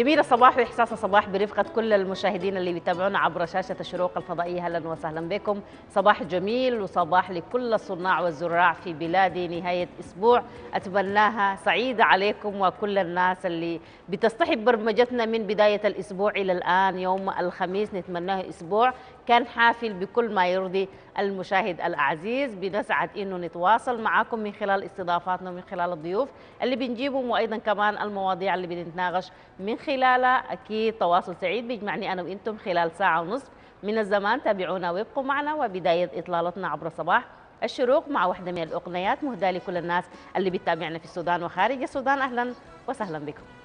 جميل الصباح وإحساس الصباح برفقة كل المشاهدين اللي بيتابعونا عبر شاشة الشروق الفضائية. أهلا وسهلا بكم. صباح جميل وصباح لكل الصناع والزراع في بلادي. نهاية أسبوع أتمناها سعيدة عليكم وكل الناس اللي بتصطحب برمجتنا من بداية الأسبوع إلى الآن يوم الخميس. نتمناه أسبوع كان حافل بكل ما يرضي المشاهد العزيز. بنسعد إنه نتواصل معكم من خلال استضافاتنا ومن خلال الضيوف اللي بنجيبهم، وأيضا كمان المواضيع اللي بنتناقش من خلالها. أكيد تواصل سعيد بيجمعني أنا وإنتم خلال ساعة ونصف من الزمان. تابعونا وابقوا معنا، وبداية إطلالتنا عبر صباح الشروق مع واحدة من الأغنيات مهداة لكل الناس اللي بتتابعنا في السودان وخارج السودان. أهلا وسهلا بكم.